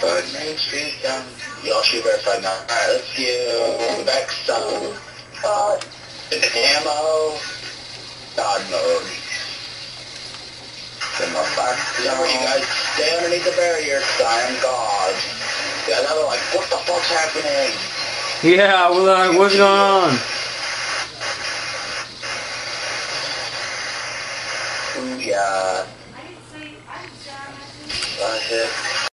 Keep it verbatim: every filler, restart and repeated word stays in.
But Main Street down. Y'all should verify now. Alright, let's do next song. Uh, ammo. God mode. Then my back down. You guys stay underneath the barrier, cause I am God. Yeah, now they're like, what the fuck's happening? Yeah, we're like, what's going on? Ooh, yeah. I hit.